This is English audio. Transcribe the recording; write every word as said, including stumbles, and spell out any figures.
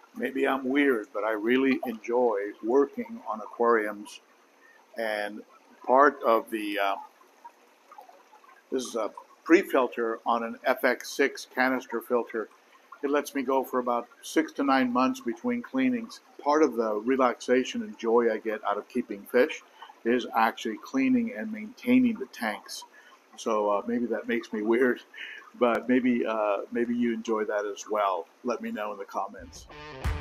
Maybe I'm weird, but I really enjoy working on aquariums. And part of the uh, this is a pre-filter on an F X six canister filter. It lets me go for about six to nine months between cleanings. Part of the relaxation and joy I get out of keeping fish is actually cleaning and maintaining the tanks. So uh, maybe that makes me weird, but maybe uh, maybe you enjoy that as well. Let me know in the comments.